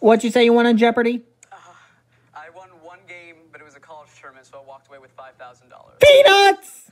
What'd you say you won on Jeopardy? I won one game, but it was a college tournament, so I walked away with $5,000. Peanuts!